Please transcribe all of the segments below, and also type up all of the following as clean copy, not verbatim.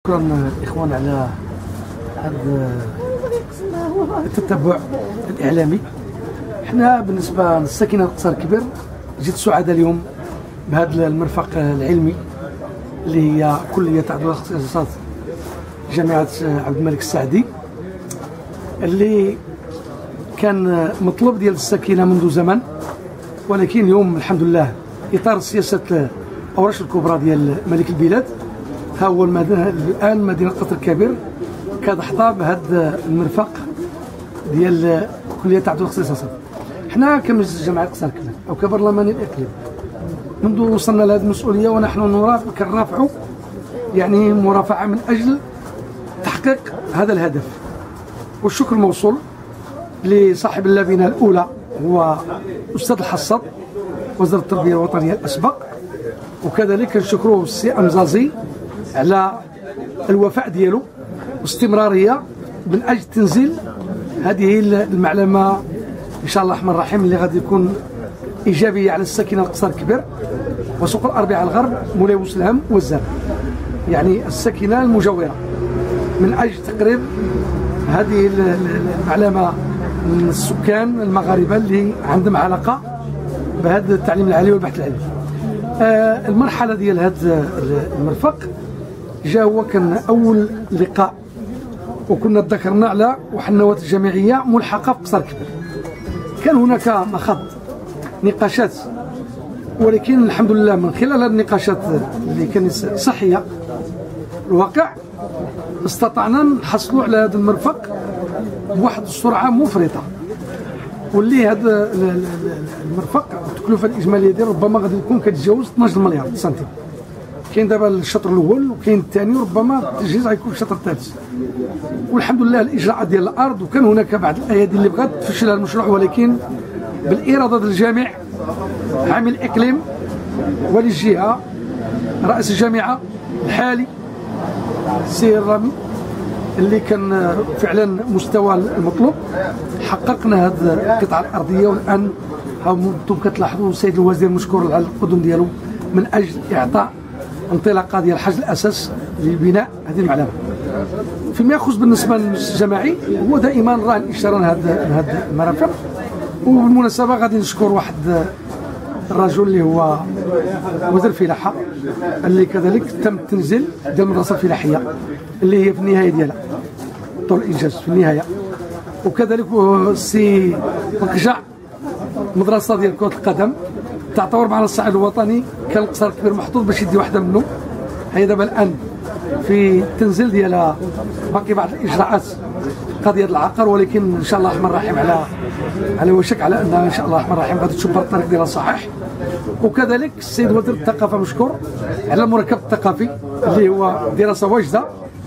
شكرا الاخوان على هذا التتبع الاعلامي. احنا بالنسبه للساكنه القصر الكبير جيت سعداء اليوم بهذا المرفق العلمي اللي هي كليه تعدد الاختصاصات جامعه عبد الملك السعدي، اللي كان مطلوب ديال الساكنه منذ زمن، ولكن اليوم الحمد لله اطار سياسه الاوراش الكبرى ديال ملك البلاد ها هو الان مدينه قصر الكبير كتحظى بهذا المرفق ديال كليه تعدد الاختصاصات. حنا كمجلس جامعه قصر الكبير او كبرلماني الاقليم منذ وصلنا لهذه المسؤوليه ونحن كنرافعوا يعني مرافعه من اجل تحقيق هذا الهدف، والشكر موصول لصاحب اللبنه الاولى هو الاستاذ الحصاد وزير التربيه الوطنيه الاسبق، وكذلك نشكروه السي امزازي على الوفاء ديالو واستمراريه من اجل تنزيل هذه المعلمه ان شاء الله الرحمن الرحيم اللي غادي يكون ايجابيه على الساكنه القصر الكبير وسوق الاربعاء الغرب مولاي وسلام والزاب، يعني الساكنه المجاوره، من اجل تقريب هذه المعلمه من السكان المغاربه اللي عندهم علاقه بهذا التعليم العالي والبحث العلمي. المرحله ديال هذا المرفق جا هو كان اول لقاء، وكنا تذكرنا على واحد النواه الجامعيه ملحقه في قصر الكبير. كان هناك مخاض نقاشات، ولكن الحمد لله من خلال هذه النقاشات اللي كانت صحيه الواقع استطعنا نحصلوا على هذا المرفق بواحد السرعه مفرطه، واللي هذا المرفق التكلفه الاجماليه ديالو ربما غادي تكون كتجاوز 12 مليار سنتيم. كاين دابا الشطر الاول وكاين الثاني وربما التجهيز غيكون الشطر الثالث، والحمد لله الاجراءات ديال الارض، وكان هناك بعض الايادي اللي بغات تفشل المشروع، ولكن بالاراده ديال الجامع عامل الاقليم وللجهه رئيس الجامعه الحالي السي الرامي اللي كان فعلا مستوى المطلوب، حققنا هذه القطعه الارضيه، والان انتم كتلاحظوا السيد الوزير مشكور على القدم ديالو من اجل اعطاء انطلاقه ديال حجز الاساس لبناء هذه المعلمه. فيما يخص بالنسبه للمجلس الجماعي هو دائما راهن اشترى هذا المرافق، وبالمناسبه غادي نشكر واحد الرجل اللي هو وزير الفلاحه اللي كذلك تم التنزيل ديال المدرسه الفلاحيه اللي هي في النهايه ديالها طول الانجاز في النهايه، وكذلك السي مكجع مدرسه ديال كره القدم تعتبر معنا الصعيد الوطني، كان القصر الكبير محطوط باش يدي واحده منه، هي دابا الان في التنزيل ديالها باقي بعض الاجراءات قضيه العقار، ولكن ان شاء الله الرحمن الرحيم على وشك على انها ان شاء الله الرحمن الرحيم غادي تشوف الطريق ديالها صحيح. وكذلك السيد وزير الثقافه مشكور على المركب الثقافي اللي هو دراسه واجده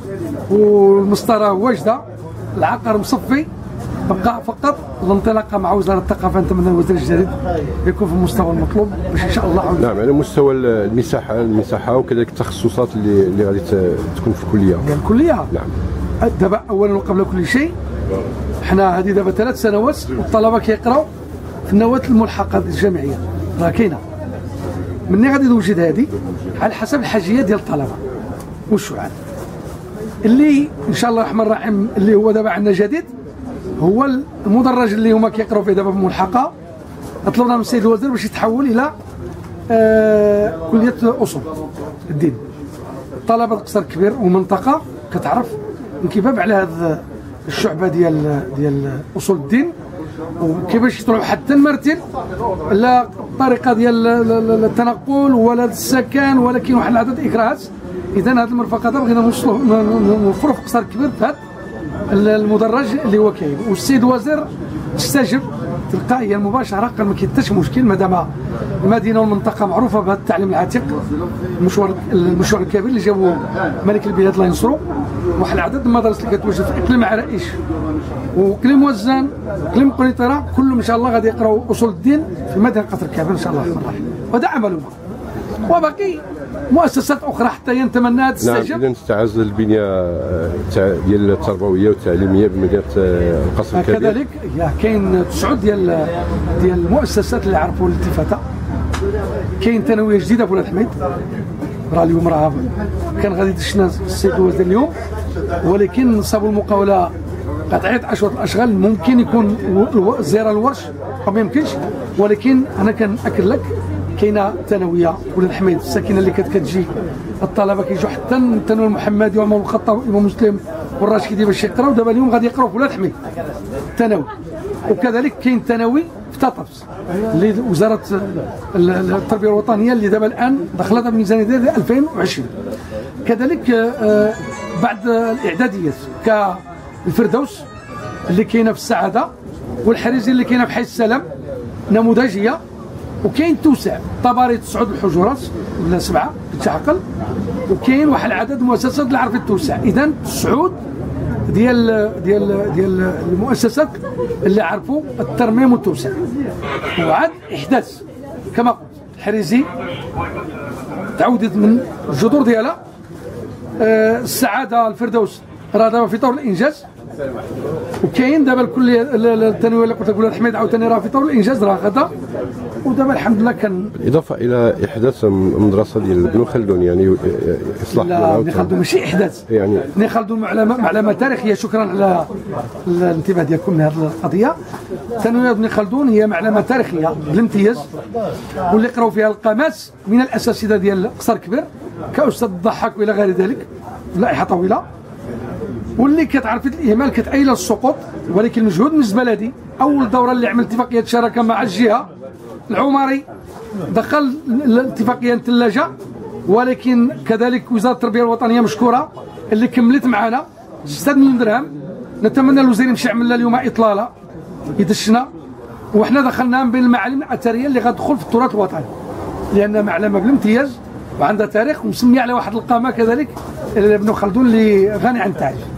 والمسطره واجده، العقار مصفي، بقى فقط الانطلاقه مع وزاره الثقافه. نتمنى الوزير الجديد يكون في المستوى المطلوب باش ان شاء الله. نعم، على مستوى المساحه وكذلك التخصصات اللي غادي تكون في الكليه. الكليه نعم. دابا اولا وقبل كل شيء حنا هذه دابا 3 سنوات والطلبه كيقراو في النواه الملحقه الجامعيه، راه كاينه مني غادي توجد هذه على حسب الحاجيه ديال الطلبه والشعاع، اللي ان شاء الله الرحمن الرحيم اللي هو دابا عندنا جديد هو المدرج اللي هما كيقراو فيه دابا بملحقه. طلبنا من السيد الوزير باش يتحول الى كليه اصول الدين. طلبه القصر الكبير ومنطقه كتعرف انكباب على هذه الشعبه ديال اصول الدين، وكيفاش يطلعوا حتى المرتين لا الطريقه ديال التنقل ولا السكن، ولا كاين واحد العدد اكراهات. اذا هذه المرفقه هذا بغينا نوفروا في القصر الكبير في هذا المدرج اللي هو كاين، والسيد الوزير استجب تلقائيا مباشره، قال ما كاين حتى شي مشكل مادام المدينه والمنطقه معروفه بهذا التعليم العتيق، المشوار الكبير اللي جابوا ملك البلاد الله ينصرو، واحد العدد المدارس اللي كتوجد في اقليم عرائش واقليم وزان واقليم قنيطره كلهم ان شاء الله غادي يقراوا اصول الدين في مدينه قصر الكبير ان شاء الله الرحمن الرحيم، وهذا عملنا. وباقي مؤسسات اخرى حتى ينتمناها تستجب. نعم، اذا تعزز البنيه ديال التربويه والتعليميه بمدينه القصر الكبير. كذلك كاين 9 ديال المؤسسات اللي عرفوا الالتفاته. كاين ثانويه جديده في ولاد حميد راه اليوم راه كان غادي يدشنا السيد الوزير اليوم، ولكن صابوا المقاوله قطعيه اشواط الاشغال. ممكن يكون الزياره للورش او ما يمكنش، ولكن انا كنأكد لك كاينه ثانويه ولاد حميد الساكنه اللي كتجي الطلبه كيجوا حتى الثانوي المحمدي وعمر الخطاب وامام مسلم والراشدي باش يقراو. دابا اليوم غادي يقراو في ولاد حميد الثانوي، وكذلك كاين ثانوي في تطرس اللي وزاره التربيه الوطنيه اللي دابا الان دخلت الميزانيه ديال 2020. كذلك بعد الاعداديات كالفردوس اللي كاينه في السعاده، والحريزي اللي كاينه في حي السلام نموذجيه، وكاين توسع طباري 9 الحجرات ولا 7 بالتعقل، وكاين واحد العدد مؤسسات اللي عرفت توسع. اذا 9 ديال المؤسسات اللي عرفوا الترميم والتوسع. وعاد احداث كما قلت الحريزي تعودت من الجذور ديالها. السعاده الفردوس راه دابا في طور الانجاز، وكاين دابا الكليه الثانويه اللي قلت لك ولاد حميد عاوتاني راه في طور الانجاز راه غدا. ودابا الحمد لله كان اضافه الى احداث المدرسه ديال ابن خلدون، يعني اصلاح لا ابن خلدون ماشي احداث، يعني ابن خلدون معلمه تاريخيه. شكرا على الانتباه ديالكم لهذه القضيه. ثانويه ابن خلدون هي معلمه تاريخيه بالامتياز، واللي قراو فيها القامات من الاساتذه ديال قصر كبير كاستاذ الضحاك والى غير ذلك، لائحه طويله، واللي كتعرف الاهمال كتأيل السقوط. ولكن المجهود بالنسبه لهذه اول دوره اللي عمل اتفاقيه شراكه مع الجهه العمري دخل الاتفاقيه الثلاجه، ولكن كذلك وزاره التربيه الوطنيه مشكوره اللي كملت معنا 6 مليون درهم. نتمنى الوزير يمشي يعمل لنا اليوم اطلاله يدشنا، وحنا دخلنا من بين المعالم الاثريه اللي غتدخل في التراث الوطني، لان معلمه بالامتياز وعندها تاريخ ومسميه على واحد القامه كذلك ابن خلدون اللي غني عن التعريف.